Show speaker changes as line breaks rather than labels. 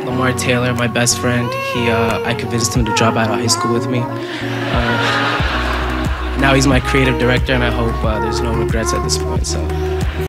Lamar Taylor, my best friend, I convinced him to drop out of high school with me. Now he's my creative director, and I hope there's no regrets at this point. So.